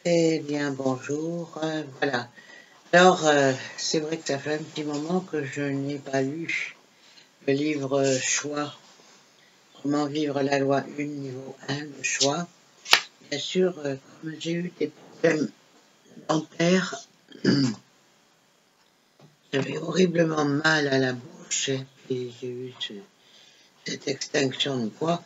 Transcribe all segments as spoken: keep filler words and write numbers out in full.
Eh bien, bonjour. Euh, voilà. Alors, euh, c'est vrai que ça fait un petit moment que je n'ai pas lu le livre euh, Choix, Comment vivre la loi un, niveau un, le choix. Bien sûr, euh, comme j'ai eu des problèmes dentaires, j'avais horriblement mal à la bouche, et puis j'ai eu ce, cette extinction de voix,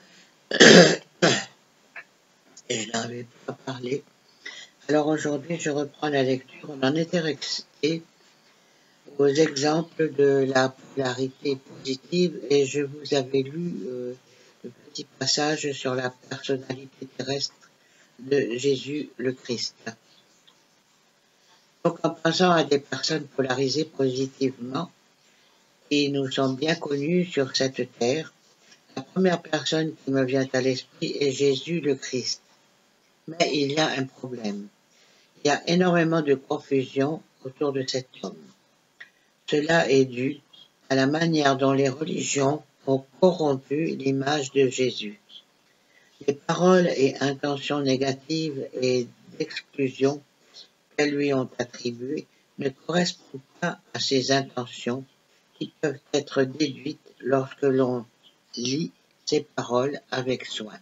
et je n'arrivais pas à parler. Alors aujourd'hui, je reprends la lecture. On en était resté aux exemples de la polarité positive et je vous avais lu euh, le petit passage sur la personnalité terrestre de Jésus le Christ. Donc en pensant à des personnes polarisées positivement qui nous sont bien connues sur cette terre, la première personne qui me vient à l'esprit est Jésus le Christ. Mais il y a un problème. Il y a énormément de confusion autour de cet homme. Cela est dû à la manière dont les religions ont corrompu l'image de Jésus. Les paroles et intentions négatives et d'exclusion qu'elles lui ont attribuées ne correspondent pas à ses intentions qui peuvent être déduites lorsque l'on lit ces paroles avec soin.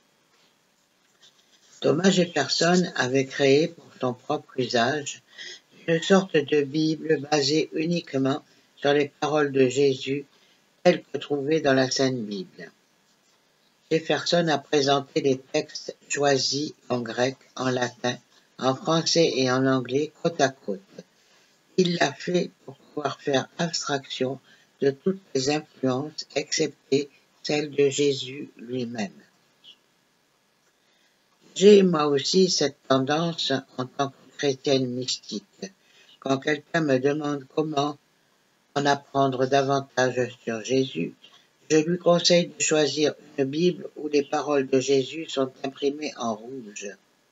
Thomas Jefferson avait créé pour son propre usage une sorte de Bible basée uniquement sur les paroles de Jésus telles que trouvées dans la Sainte Bible. Jefferson a présenté les textes choisis en grec, en latin, en français et en anglais côte à côte. Il l'a fait pour pouvoir faire abstraction de toutes les influences excepté celle de Jésus lui-même. J'ai moi aussi cette tendance en tant que chrétienne mystique. Quand quelqu'un me demande comment en apprendre davantage sur Jésus, je lui conseille de choisir une Bible où les paroles de Jésus sont imprimées en rouge.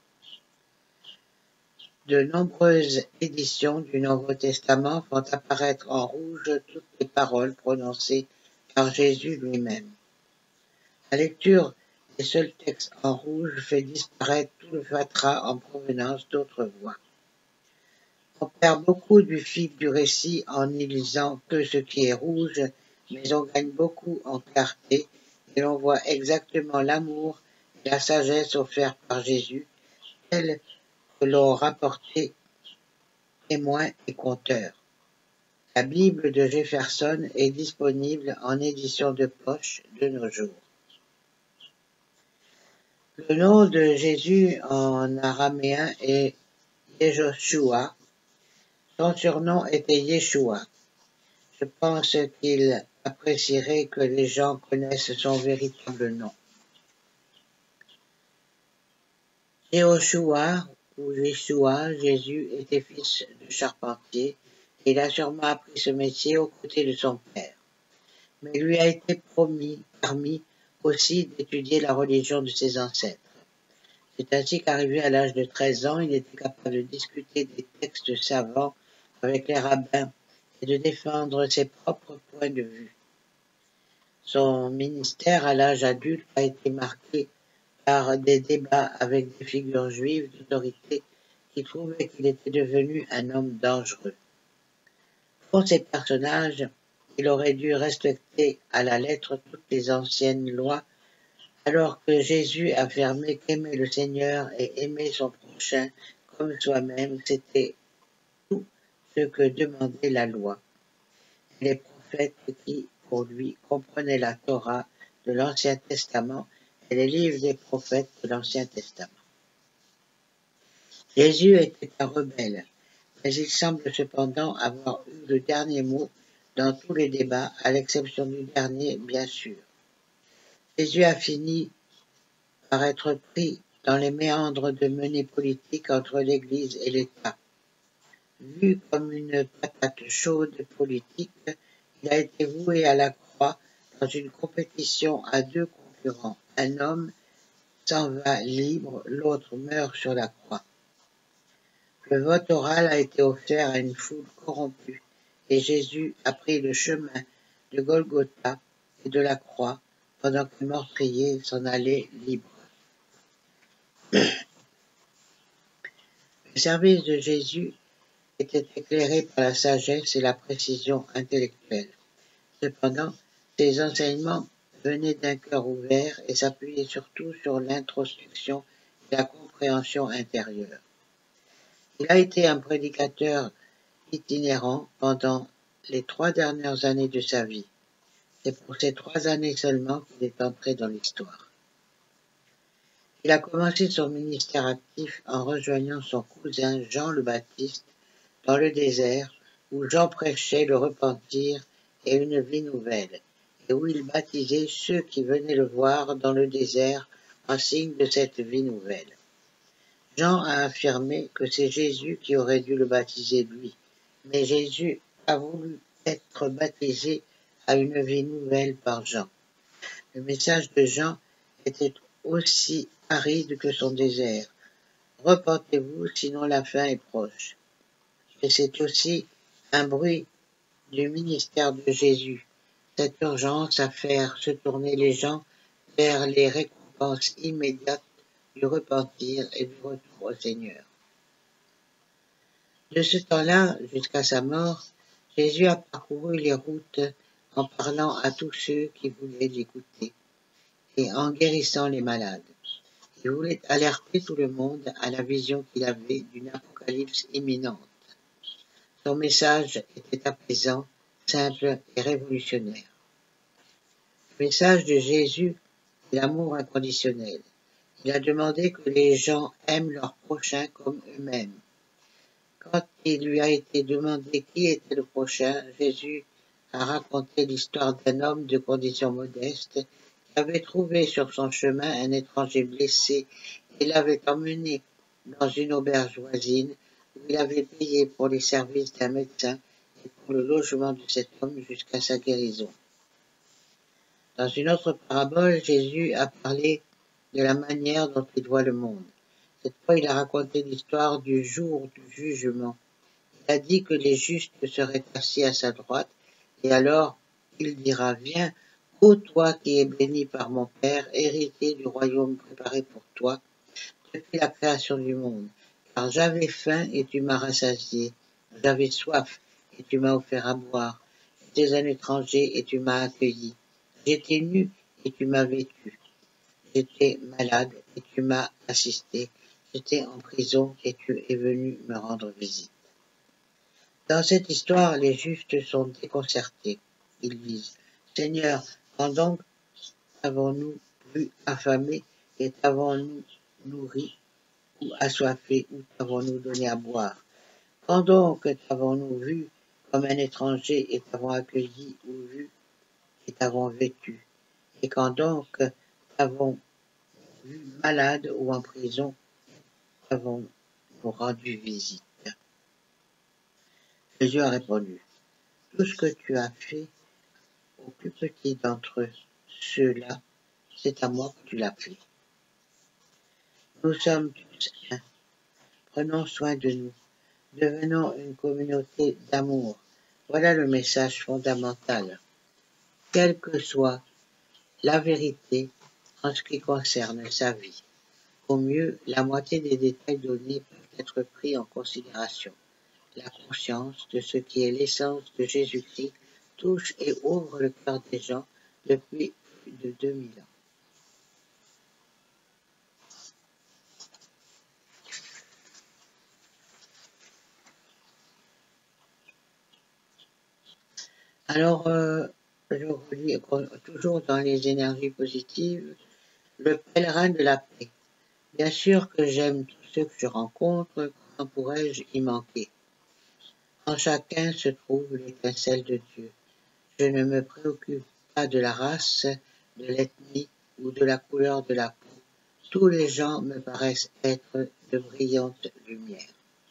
De nombreuses éditions du Nouveau Testament font apparaître en rouge toutes les paroles prononcées par Jésus lui-même. La lecture des seuls textes en rouge fait disparaître tout le fatras en provenance d'autres voix. On perd beaucoup du fil du récit en n'y lisant que ce qui est rouge, mais on gagne beaucoup en clarté et l'on voit exactement l'amour et la sagesse offerts par Jésus, tels que l'ont rapporté témoins et conteurs. La Bible de Jefferson est disponible en édition de poche de nos jours. Le nom de Jésus en araméen est Yehoshua. Son surnom était Yeshua. Je pense qu'il apprécierait que les gens connaissent son véritable nom. Yehoshua ou Yeshua, Jésus était fils de charpentier et il a sûrement appris ce métier aux côtés de son père. Mais il lui a été promis, permis aussi d'étudier la religion de ses ancêtres. C'est ainsi qu'arrivé à l'âge de treize ans, il était capable de discuter des textes savants avec les rabbins et de défendre ses propres points de vue. Son ministère à l'âge adulte a été marqué par des débats avec des figures juives d'autorité qui trouvaient qu'il était devenu un homme dangereux. Pour ces personnages, il aurait dû respecter à la lettre toutes les anciennes lois, alors que Jésus affirmait qu'aimer le Seigneur et aimer son prochain comme soi-même, c'était tout ce que demandait la loi. Les prophètes qui, pour lui, comprenaient la Torah de l'Ancien Testament et les livres des prophètes de l'Ancien Testament. Jésus était un rebelle, mais il semble cependant avoir eu le dernier mot dans tous les débats, à l'exception du dernier, bien sûr. Jésus a fini par être pris dans les méandres de menées politiques entre l'Église et l'État. Vu comme une patate chaude politique, il a été voué à la croix dans une compétition à deux concurrents. Un homme s'en va libre, l'autre meurt sur la croix. Le vote oral a été offert à une foule corrompue, et Jésus a pris le chemin de Golgotha et de la croix, pendant que le meurtrier s'en allait libre. Le service de Jésus était éclairé par la sagesse et la précision intellectuelle. Cependant, ses enseignements venaient d'un cœur ouvert et s'appuyaient surtout sur l'introspection et la compréhension intérieure. Il a été un prédicateur itinérant pendant les trois dernières années de sa vie. C'est pour ces trois années seulement qu'il est entré dans l'histoire. Il a commencé son ministère actif en rejoignant son cousin Jean le Baptiste dans le désert, où Jean prêchait le repentir et une vie nouvelle, et où il baptisait ceux qui venaient le voir dans le désert en signe de cette vie nouvelle. Jean a affirmé que c'est Jésus qui aurait dû le baptiser lui, mais Jésus a voulu être baptisé à une vie nouvelle par Jean. Le message de Jean était aussi aride que son désert. Repentez-vous, sinon la fin est proche. Et c'est aussi un bruit du ministère de Jésus, cette urgence à faire se tourner les gens vers les récompenses immédiates du repentir et du retour au Seigneur. De ce temps-là jusqu'à sa mort, Jésus a parcouru les routes en parlant à tous ceux qui voulaient l'écouter et en guérissant les malades. Il voulait alerter tout le monde à la vision qu'il avait d'une apocalypse imminente. Son message était apaisant, simple et révolutionnaire. Le message de Jésus est l'amour inconditionnel. Il a demandé que les gens aiment leurs prochains comme eux-mêmes. Quand il lui a été demandé qui était le prochain, Jésus a raconté l'histoire d'un homme de condition modeste qui avait trouvé sur son chemin un étranger blessé et l'avait emmené dans une auberge voisine où il avait payé pour les services d'un médecin et pour le logement de cet homme jusqu'à sa guérison. Dans une autre parabole, Jésus a parlé de la manière dont il voit le monde. Cette fois, il a raconté l'histoire du jour du jugement. Il a dit que les justes seraient assis à sa droite, et alors il dira, « Viens, ô toi qui es béni par mon Père, héritier du royaume préparé pour toi, depuis la création du monde. Car j'avais faim et tu m'as rassasié, j'avais soif et tu m'as offert à boire, j'étais un étranger et tu m'as accueilli, j'étais nu et tu m'as vêtu, j'étais malade et tu m'as assisté, j'étais en prison et tu es venu me rendre visite. » Dans cette histoire, les justes sont déconcertés. Ils disent, « Seigneur, quand donc avons-nous vu affamé et t'avons-nous nourri ou assoiffé ou t'avons-nous donné à boire? Quand donc t'avons-nous vu comme un étranger et t'avons accueilli ou vu et t'avons vêtu? Et quand donc t'avons vu malade ou en prison, t'avons-nous rendu visite? » Jésus a répondu, « Tout ce que tu as fait au plus petit d'entre ceux-là, c'est à moi que tu l'as fait. Nous sommes tous un. Prenons soin de nous. Devenons une communauté d'amour. Voilà le message fondamental. Quelle que soit la vérité en ce qui concerne sa vie, au mieux, la moitié des détails donnés peuvent être pris en considération. La conscience de ce qui est l'essence de Jésus-Christ touche et ouvre le cœur des gens depuis plus de deux mille ans. Alors, euh, je relis toujours dans les énergies positives, le pèlerin de la paix. Bien sûr que j'aime tous ceux que je rencontre, comment pourrais-je y manquer? En chacun se trouve l'étincelle de Dieu. Je ne me préoccupe pas de la race, de l'ethnie ou de la couleur de la peau. Tous les gens me paraissent être de brillantes lumières.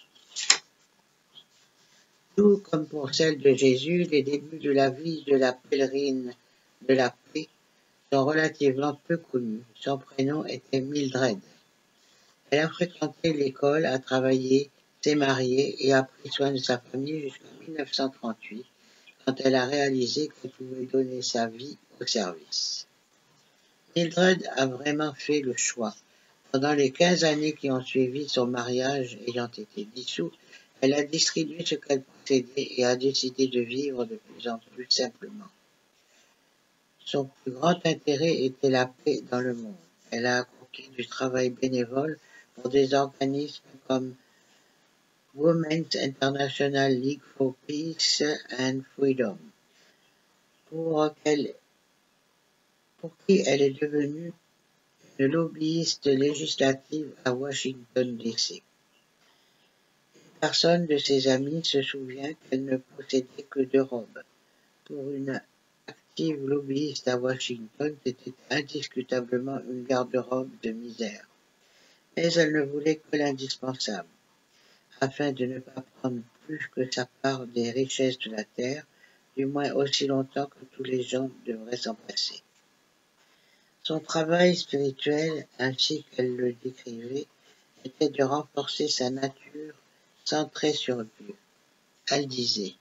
Tout comme pour celle de Jésus, les débuts de la vie de la pèlerine de la paix sont relativement peu connus. Son prénom était Mildred. Elle a fréquenté l'école, a travaillé, s'est mariée et a pris soin de sa famille jusqu'en mille neuf cent trente-huit, quand elle a réalisé qu'elle pouvait donner sa vie au service. Mildred a vraiment fait le choix, Pendant les quinze années qui ont suivi son mariage ayant été dissous, elle a distribué ce qu'elle possédait et a décidé de vivre de plus en plus simplement. Son plus grand intérêt était la paix dans le monde. Elle a accompli du travail bénévole pour des organismes comme Women's International League for Peace and Freedom, pour, qu'elle, pour qui elle est devenue une lobbyiste législative à Washington, D C Personne de ses amis se souvient qu'elle ne possédait que deux robes. Pour une active lobbyiste à Washington, c'était indiscutablement une garde-robe de misère. Mais elle ne voulait que l'indispensable, afin de ne pas prendre plus que sa part des richesses de la terre, du moins aussi longtemps que tous les gens devraient s'en passer. Son travail spirituel, ainsi qu'elle le décrivait, était de renforcer sa nature centrée sur Dieu. Elle disait: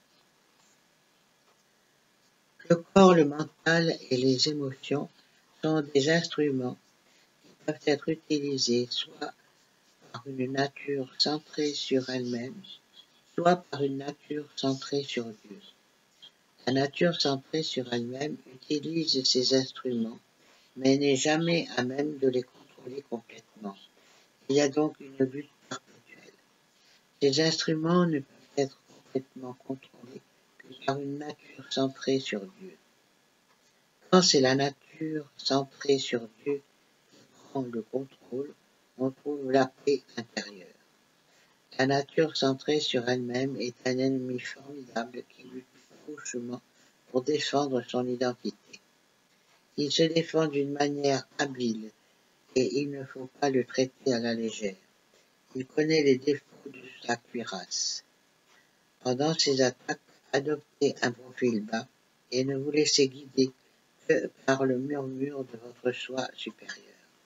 le corps, le mental et les émotions sont des instruments qui peuvent être utilisés soit par une nature centrée sur elle-même, soit par une nature centrée sur Dieu. La nature centrée sur elle-même utilise ces instruments, mais n'est jamais à même de les contrôler complètement. Il y a donc une lutte perpétuelle. Ces instruments ne peuvent être complètement contrôlés que par une nature centrée sur Dieu. Quand c'est la nature centrée sur Dieu qui prend le contrôle, on trouve la paix intérieure. La nature centrée sur elle-même est un ennemi formidable qui lutte farouchement pour défendre son identité. Il se défend d'une manière habile et il ne faut pas le traiter à la légère. Il connaît les défauts de sa cuirasse. Pendant ses attaques, adoptez un profil bas et ne vous laissez guider que par le murmure de votre soi supérieur.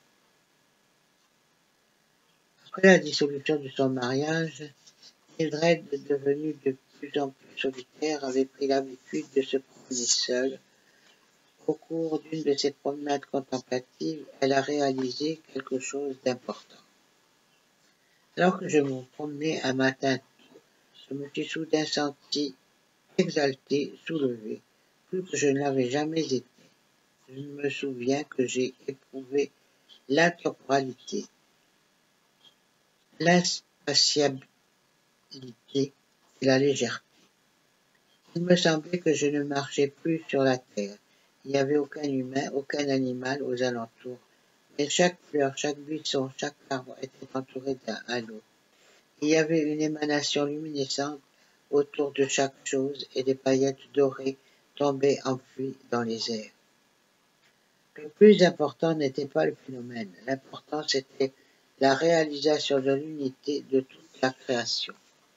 Après la dissolution de son mariage, Mildred, devenue de plus en plus solitaire, avait pris l'habitude de se promener seule. Au cours d'une de ses promenades contemplatives, elle a réalisé quelque chose d'important. Alors que je me promenais un matin tôt, je me suis soudain senti exalté, soulevé, plus que je ne l'avais jamais été. Je me souviens que j'ai éprouvé l'intemporalité, l'inspatiabilité et la légèreté. Il me semblait que je ne marchais plus sur la terre. Il n'y avait aucun humain, aucun animal aux alentours. Mais chaque fleur, chaque buisson, chaque arbre était entouré d'un halo. Il y avait une émanation luminescente autour de chaque chose et des paillettes dorées tombaient enfouies dans les airs. Le plus important n'était pas le phénomène. L'important, c'était la réalisation de l'unité de toute la création.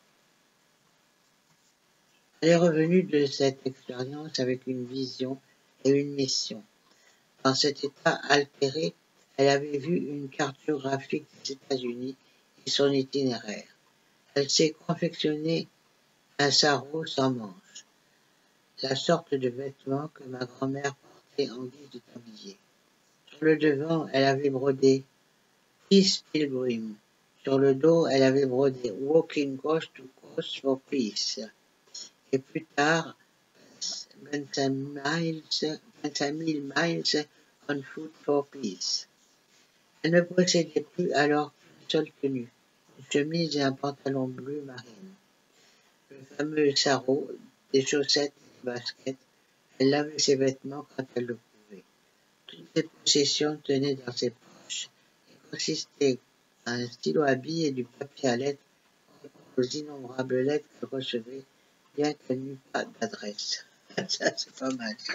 Elle est revenue de cette expérience avec une vision et une mission. Dans cet état altéré, elle avait vu une cartographie des États-Unis et son itinéraire. Elle s'est confectionnée un sarrau sans manches, la sorte de vêtement que ma grand-mère portait en guise de tablier. Sur le devant, elle avait brodé Peace Pilgrim. Sur le dos, elle avait brodé Walking Coast to Coast for Peace. Et plus tard, vingt-cinq mille miles on foot for peace. Elle ne possédait plus alors qu'une seule tenue, une chemise et un pantalon bleu marine. Le fameux sarrau, des chaussettes et des baskets, elle lavait ses vêtements quand elle le pouvait. Toutes ses possessions tenaient dans ses poches et consistaient à un stylo à billes et du papier à lettres aux innombrables lettres qu'elle recevait, bien qu'elle n'eût pas d'adresse. Ça, c'est pas mal, ça.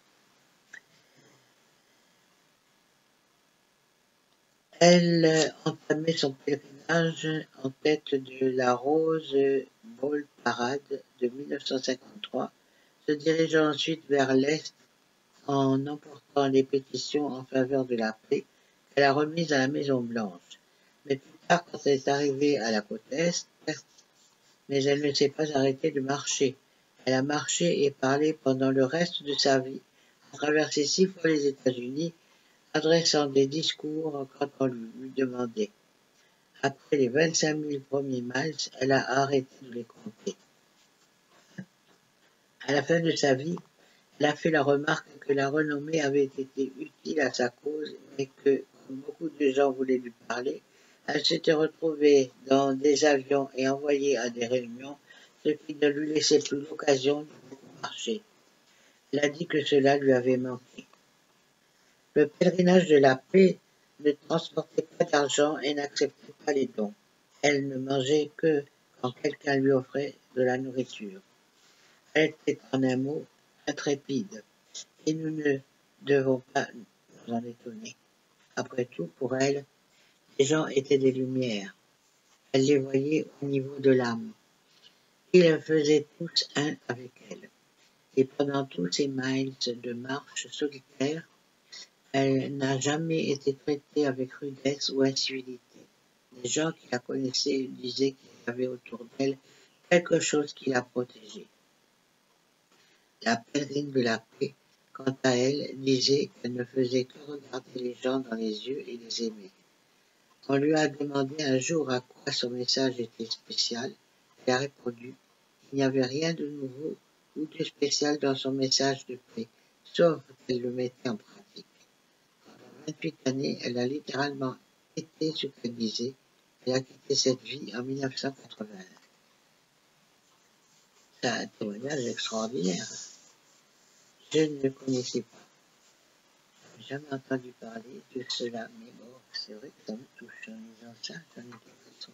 Elle entamait son pèlerinage en tête de la Rose Bowl Parade de mille neuf cent cinquante-trois, se dirigeant ensuite vers l'Est en emportant les pétitions en faveur de la paix qu'elle a remises à la Maison-Blanche. Mais plus tard, quand elle est arrivée à la côte Est, mais elle ne s'est pas arrêtée de marcher. Elle a marché et parlé pendant le reste de sa vie, a traversé six fois les États-Unis, adressant des discours quand on lui demandait. Après les vingt-cinq mille premiers miles, elle a arrêté de les compter. À la fin de sa vie, elle a fait la remarque que la renommée avait été utile à sa cause, mais que, comme beaucoup de gens voulaient lui parler, elle s'était retrouvée dans des avions et envoyée à des réunions, ce qui ne lui laissait plus l'occasion de beaucoup marcher. Elle a dit que cela lui avait manqué. Le pèlerinage de la paix ne transportait pas d'argent et n'acceptait pas les dons. Elle ne mangeait que quand quelqu'un lui offrait de la nourriture. Elle était en un mot intrépide, et nous ne devons pas nous en étonner. Après tout, pour elle, les gens étaient des lumières. Elle les voyait au niveau de l'âme. Ils faisaient tous un avec elle. Et pendant tous ces miles de marche solitaire, elle n'a jamais été traitée avec rudesse ou incivilité. Les gens qui la connaissaient disaient qu'il y avait autour d'elle quelque chose qui la protégeait. La pèlerine de la paix, quant à elle, disait qu'elle ne faisait que regarder les gens dans les yeux et les aimer. On lui a demandé un jour à quoi son message était spécial. Elle a répondu qu'il n'y avait rien de nouveau ou de spécial dans son message de paix, sauf qu'elle le mettait en pratique. Pendant vingt-huit années, elle a littéralement été ce qu'elle disait. Elle a quitté cette vie en mille neuf cent quatre-vingt-un. C'est un témoignage extraordinaire. Je ne le connaissais pas. Je n'ai jamais entendu parler de cela, mais bon, c'est vrai que ça me touche en disant ça, j'en ai de façon.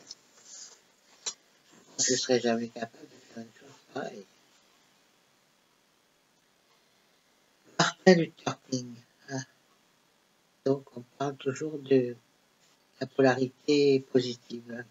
Je ne serais jamais capable de faire une chose pareille. Martin Luther King. Hein. Donc, on parle toujours de la polarité positive.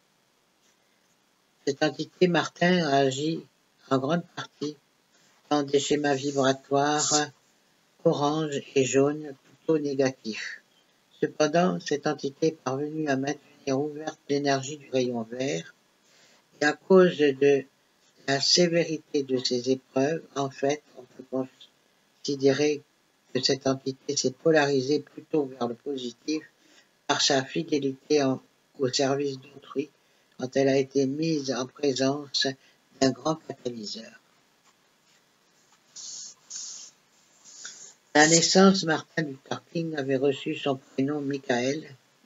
Cette entité, Martin, a agi en grande partie dans des schémas vibratoires orange et jaune plutôt négatifs. Cependant, cette entité est parvenue à maintenir ouverte l'énergie du rayon vert, et à cause de la sévérité de ces épreuves, en fait, on peut considérer que cette entité s'est polarisée plutôt vers le positif par sa fidélité en, au service d'autrui quand elle a été mise en présence d'un grand catalyseur. À la naissance, Martin Luther King avait reçu son prénom Michael,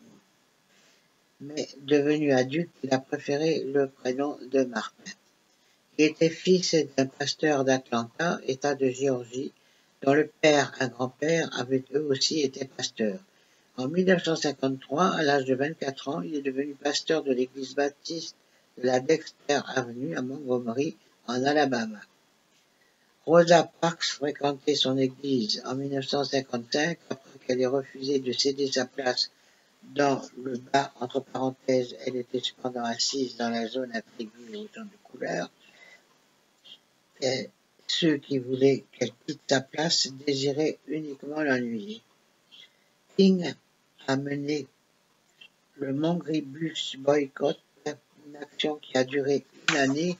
mais devenu adulte, il a préféré le prénom de Martin. Il était fils d'un pasteur d'Atlanta, État de Géorgie, dont le père et un grand-père avaient eux aussi été pasteurs. En mille neuf cent cinquante-trois, à l'âge de vingt-quatre ans, il est devenu pasteur de l'église baptiste de la Dexter Avenue à Montgomery, en Alabama. Rosa Parks fréquentait son église en mille neuf cent cinquante-cinq après qu'elle ait refusé de céder sa place dans le bas, entre parenthèses, elle était cependant assise dans la zone attribuée aux gens de couleur. Et ceux qui voulaient qu'elle quitte sa place désiraient uniquement l'ennuyer. King a mené le Mongribus Boycott, une action qui a duré une année,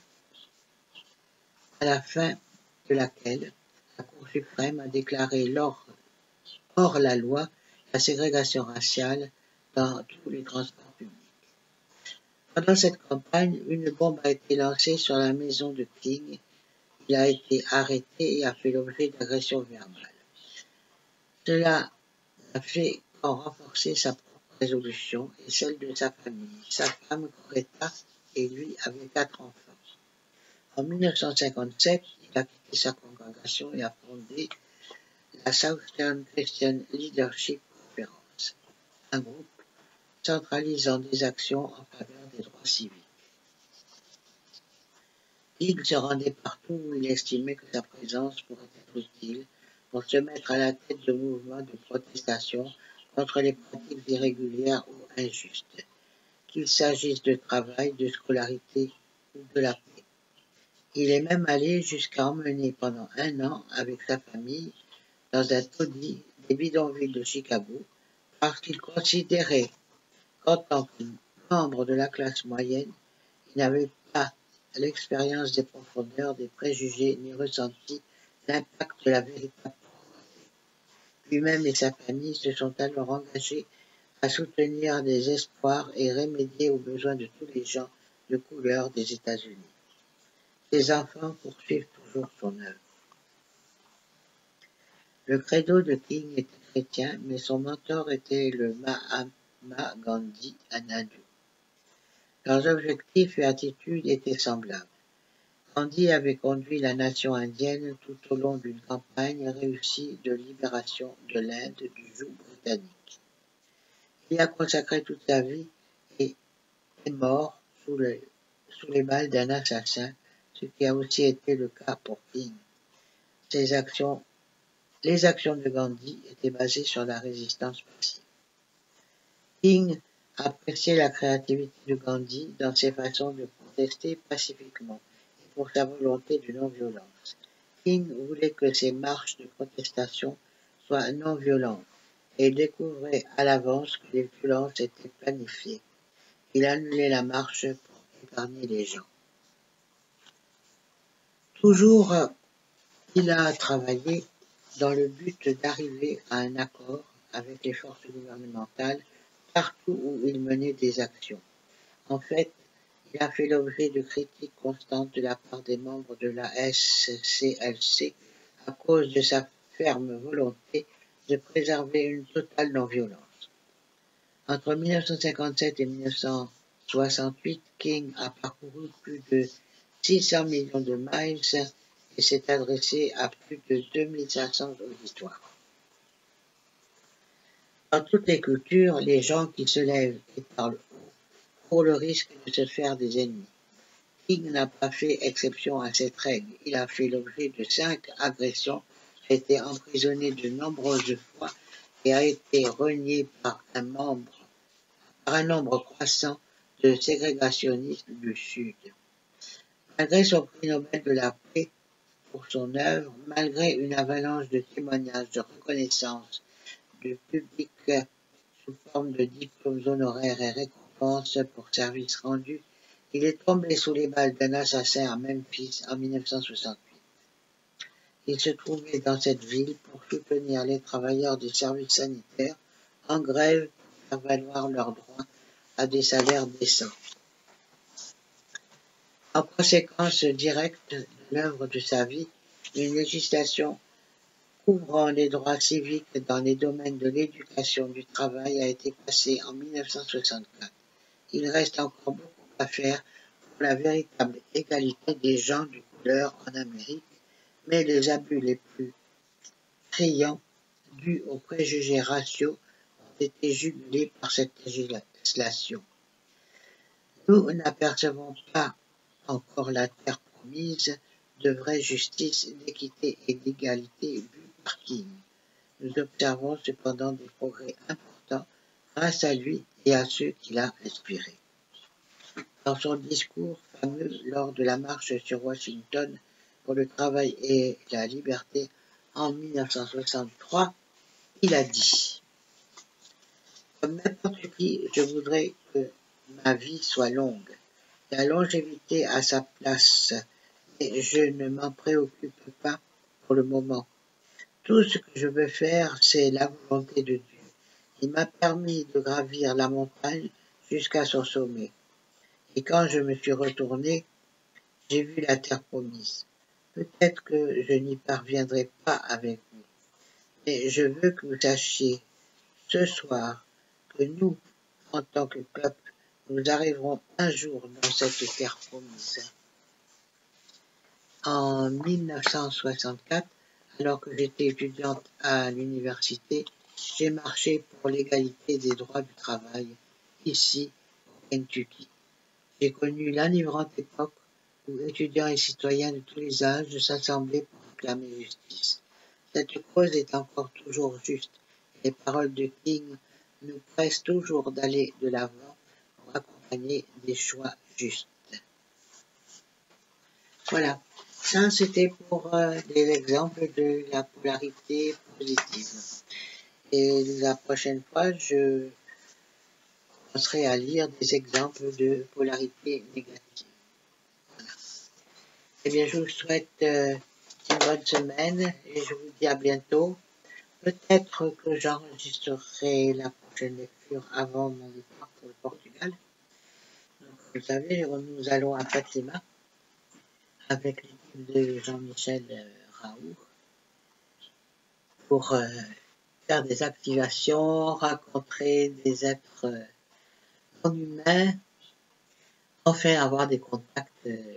à la fin de laquelle la Cour suprême a déclaré hors, hors la loi la ségrégation raciale dans tous les transports publics. Pendant cette campagne, une bombe a été lancée sur la maison de King. Il a été arrêté et a fait l'objet d'agressions verbales. Cela a fait qu'en renforcer sa propre résolution et celle de sa famille. Sa femme, Greta, et lui avaient quatre enfants. En mille neuf cent cinquante-sept, il a quitté sa congrégation et a fondé la Southern Christian Leadership Conference, un groupe centralisant des actions en faveur des droits civiques. Il se rendait partout où il estimait que sa présence pourrait être utile pour se mettre à la tête de mouvements de protestation contre les pratiques irrégulières ou injustes, qu'il s'agisse de travail, de scolarité ou de la paix. Il est même allé jusqu'à emmener pendant un an avec sa famille dans un taudis des bidonvilles de Chicago parce qu'il considérait qu'en tant que membre de la classe moyenne, il n'avait pas l'expérience des profondeurs, des préjugés, ni ressenti l'impact de la véritable pauvreté. Lui-même et sa famille se sont alors engagés à soutenir des espoirs et remédier aux besoins de tous les gens de couleur des États-Unis. Ses enfants poursuivent toujours son œuvre. Le credo de King était chrétien, mais son mentor était le Mahatma Gandhi hindou. Leurs objectifs et attitudes étaient semblables. Gandhi avait conduit la nation indienne tout au long d'une campagne réussie de libération de l'Inde du joug britannique. Il a consacré toute sa vie et est mort sous, le, sous les balles d'un assassin, ce qui a aussi été le cas pour King. Ses actions, les actions de Gandhi étaient basées sur la résistance passive. King appréciait la créativité de Gandhi dans ses façons de protester pacifiquement et pour sa volonté de non-violence. King voulait que ces marches de protestation soient non-violentes et découvrait à l'avance que les violences étaient planifiées. Il annulait la marche pour épargner les gens. Toujours, il a travaillé dans le but d'arriver à un accord avec les forces gouvernementales partout où il menait des actions. En fait, il a fait l'objet de critiques constantes de la part des membres de la S C L C à cause de sa ferme volonté de préserver une totale non-violence. Entre mille neuf cent cinquante-sept et mille neuf cent soixante-huit, King a parcouru plus de six cents millions de miles et s'est adressé à plus de deux mille cinq cents auditoires. Dans toutes les cultures, les gens qui se lèvent et parlent haut courent le risque de se faire des ennemis. King n'a pas fait exception à cette règle. Il a fait l'objet de cinq agressions, a été emprisonné de nombreuses fois et a été renié par un, membre, par un nombre croissant de ségrégationnistes du Sud. Malgré son prix Nobel de la paix pour son œuvre, malgré une avalanche de témoignages de reconnaissance du public sous forme de diplômes honoraires et récompenses pour services rendus, il est tombé sous les balles d'un assassin à Memphis en mille neuf cent soixante-huit. Il se trouvait dans cette ville pour soutenir les travailleurs des services sanitaires en grève pour faire valoir leurs droits à des salaires décents. En conséquence directe de l'œuvre de sa vie, une législation couvrant les droits civiques dans les domaines de l'éducation du travail a été passée en mille neuf cent soixante-quatre. Il reste encore beaucoup à faire pour la véritable égalité des gens de couleur en Amérique, mais les abus les plus criants dus aux préjugés raciaux ont été jugulés par cette législation. Nous n'apercevons pas encore la terre promise de vraie justice, d'équité et d'égalité vue par King. Nous observons cependant des progrès importants grâce à lui et à ceux qu'il a inspirés. Dans son discours fameux lors de la marche sur Washington pour le travail et la liberté en mille neuf cent soixante-trois, il a dit « Comme n'importe qui, je voudrais que ma vie soit longue. La longévité a sa place, mais je ne m'en préoccupe pas pour le moment. Tout ce que je veux faire, c'est la volonté de Dieu. Il m'a permis de gravir la montagne jusqu'à son sommet. Et quand je me suis retourné, j'ai vu la terre promise. Peut-être que je n'y parviendrai pas avec vous, mais je veux que vous sachiez ce soir que nous, en tant que peuple, nous arriverons un jour dans cette terre promise. » En mille neuf cent soixante-quatre, alors que j'étais étudiante à l'université, j'ai marché pour l'égalité des droits du travail, ici, au Kentucky. J'ai connu l'enivrante époque où étudiants et citoyens de tous les âges s'assemblaient pour réclamer justice. Cette cause est encore toujours juste. Les paroles de King nous pressent toujours d'aller de l'avant pour accompagner des choix justes. Voilà, ça c'était pour euh, des exemples de la polarité positive. Et la prochaine fois, je commencerai à lire des exemples de polarité négative. Voilà. Eh bien, je vous souhaite euh, une bonne semaine et je vous dis à bientôt peut-être que j'enregistrerai la prochaine lecture avant mon départ pour le Portugal. Donc, vous savez, nous allons à Fatima avec l'équipe de Jean-Michel euh, Raoult pour euh, faire des activations, rencontrer des êtres euh, non humains, enfin avoir des contacts euh,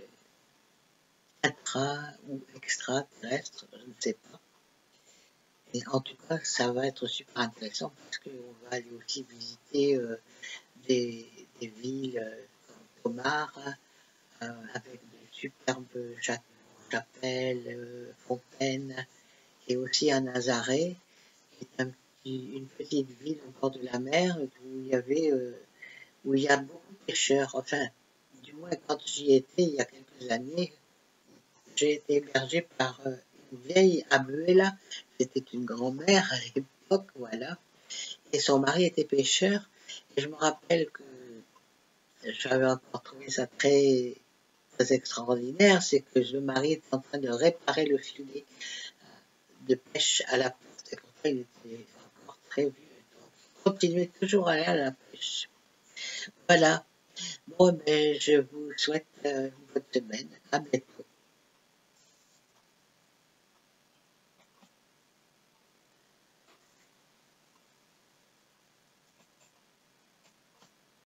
intra ou extraterrestres, je ne sais pas. Et en tout cas, ça va être super intéressant parce qu'on va aller aussi visiter euh, des, des villes euh, comme Tomar, euh, avec de superbes cha- chapelles, euh, fontaines, et aussi à Nazaré, qui est un petit- une petite ville au bord de la mer où il y avait, euh, où il y a beaucoup de pêcheurs. Enfin, du moins quand j'y étais il y a quelques années, j'ai été hébergé par euh, une vieille Abuela, c'était une grand-mère à l'époque, voilà, et son mari était pêcheur, et je me rappelle que j'avais encore trouvé ça très, très extraordinaire, c'est que le mari était en train de réparer le filet de pêche à la porte, et pourtant il était encore très vieux, donc il continuait toujours à aller à la pêche. Voilà, bon, ben, je vous souhaite euh, une bonne semaine, à bientôt.